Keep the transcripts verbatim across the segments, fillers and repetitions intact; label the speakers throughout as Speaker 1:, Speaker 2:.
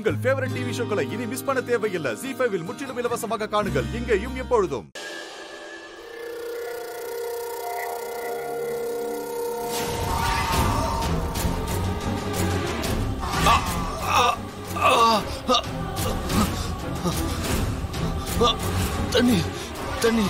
Speaker 1: உங்கள் favourite TV ஷோக்களை இனி miss பண்ண தேவையில்லை. ஜீ ஃபைவ் இல் முற்றிலும் இலவசமாக காணுங்கள். இங்கேயும் எப்பொழுதும்.
Speaker 2: தண்ணி தண்ணி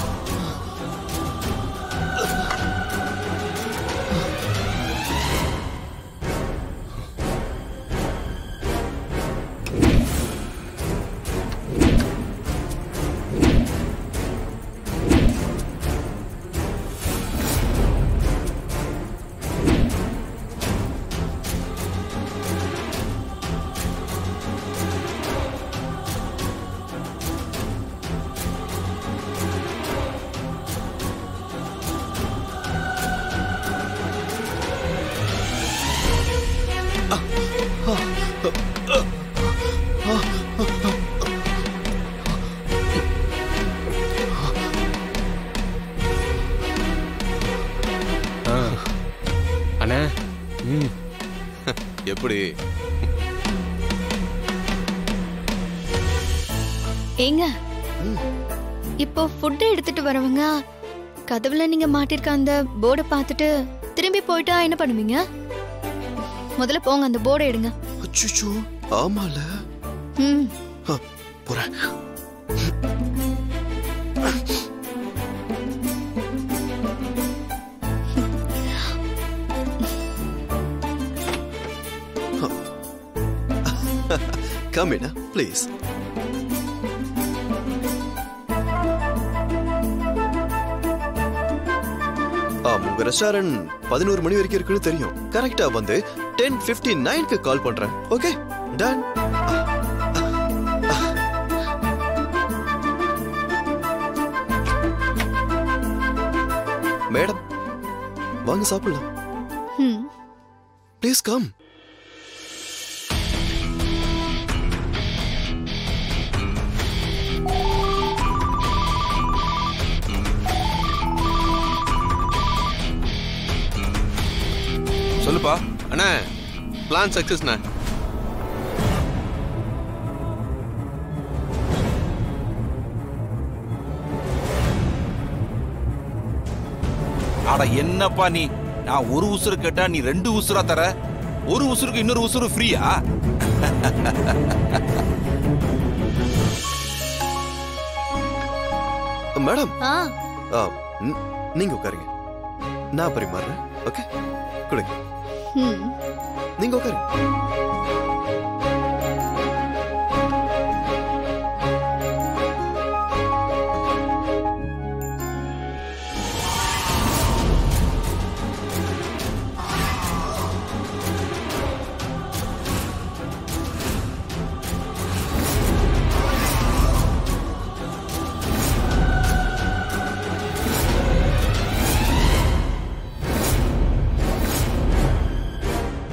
Speaker 2: அண்ணா.
Speaker 3: எப்படி
Speaker 4: ஏங்க, இப்போ ஃபுட் எடுத்துட்டு வரவங்க கதவுல நீங்க மாட்டிருக்க அந்த போர்டை பார்த்துட்டு திரும்பி போயிட்டா என்ன பண்ணுவீங்க? முதல்ல போங்க, அந்த போர்டை எடுங்க.
Speaker 2: அச்சச்சோ, ஆமால.
Speaker 4: ம்,
Speaker 2: போறேன். Come in, please. உங்க ரெஸ்டாரண்ட் பதினோரு மணி வரைக்கும் இருக்குன்னு தெரியும். கரெக்டா வந்து டென் பிப்டி நைன்க்கு கால் பண்றேன். Okay, ton. மேடம், வாங்க சாப்பிடலாம். Please come.
Speaker 3: சொல்லுப்பா. அண்ணா, பிளான் சக்சஸ்ண்ணா.
Speaker 5: அட என்னப்பா நீ, நான் ஒரு உசுறு கேட்டா நீ ரெண்டு உசுரா தர. ஒரு உசுருக்கு இன்னொரு உசுறு ஃப்ரீயா?
Speaker 2: மேடம், நீங்க உட்காருங்க, நான் பரிமாறேன். ஓகே, கொடுங்க. நீங்க உட்காருங்க.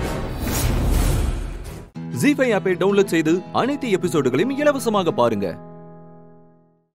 Speaker 1: ஜீ ஃபைவ் ஆப்பை டவுன்லோட் செய்து அனைத்து எபிசோடுகளையும் இலவசமாக பாருங்க.